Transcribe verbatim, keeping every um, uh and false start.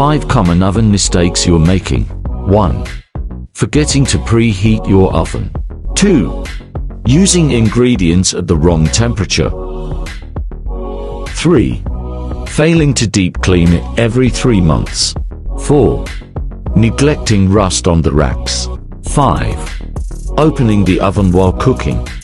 five Common oven mistakes you're making. one. Forgetting to preheat your oven. two. Using ingredients at the wrong temperature. three. Failing to deep clean it every three months. four. Neglecting rust on the racks. five. Opening the oven while cooking.